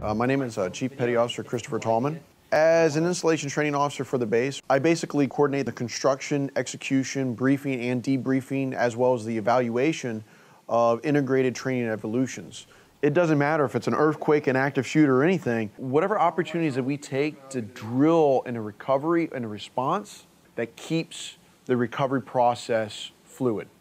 My name is Chief Petty Officer Christopher Thalman. As an installation training officer for the base, I basically coordinate the construction, execution, briefing, and debriefing, as well as the evaluation of integrated training evolutions. It doesn't matter if it's an earthquake, an active shooter, or anything. Whatever opportunities that we take to drill in a recovery and a response that keeps the recovery process fluid.